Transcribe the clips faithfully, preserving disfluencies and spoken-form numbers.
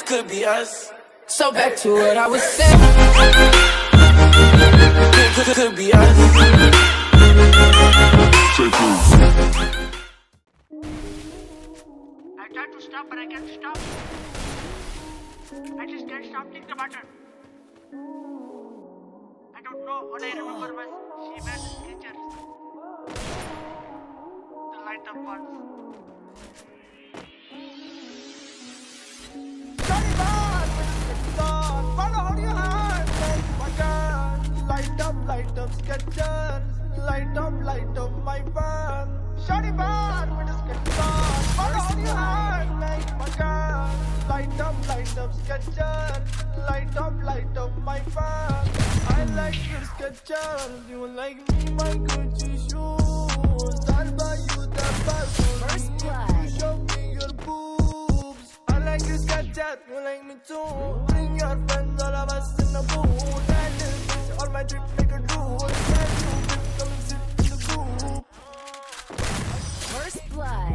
could be us. So back to what I was saying. Could, could, could be us. I tried to stop, but I can't stop. I just can't stop thinking about her. I don't know what I remember was she made creatures. The light up ones. Johnny Bond, it's on. Follow on your heart, make my gun. Light up, light up, Skechers. Light up, light up, my fun. Johnny Bond, with his on. Follow on your heart, make my gun. Light up, light up, Skechers. Light up, light up, my fun. I like your Skechers. You like me, my Gucci shoes. I'll buy you the best. First blood. You show me your boobs. I like your Skechers. You like me too. Bring your friends, all of us in the booth. That little bitch on my trip make a drool. That you bitch come and sit in the coop. First blood.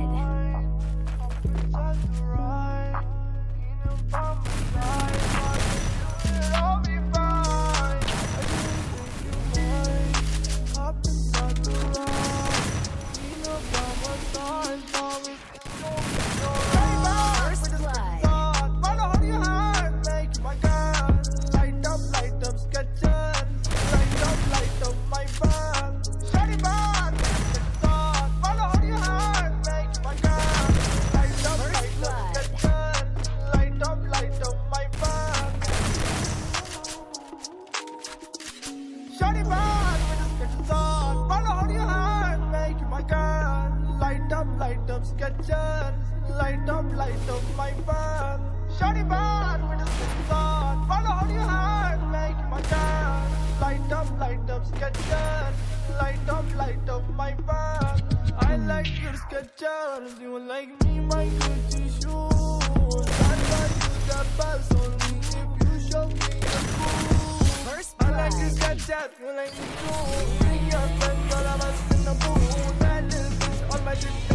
Shawty bad with the Skechers on. Follow on your hand, make you my girl. Light up, light up, Skechers. Light up, light up, my fun. Shawty bad with the Skechers on. Follow on your hand, make you my girl. Light up, light up, Skechers. Light up, light up, my fun. I like your Skechers. You like me, my Gucci shoes. I like you the best only if you show me your cool. I like your Skechers, you like me too. Bring your friends, all of us in the booth. That little bitch on my drip.